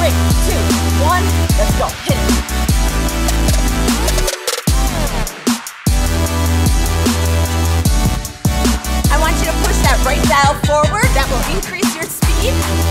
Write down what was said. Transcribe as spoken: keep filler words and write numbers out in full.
Three, two, one, let's go. Hit it. I want you to push that right dial forward. That will increase your speed.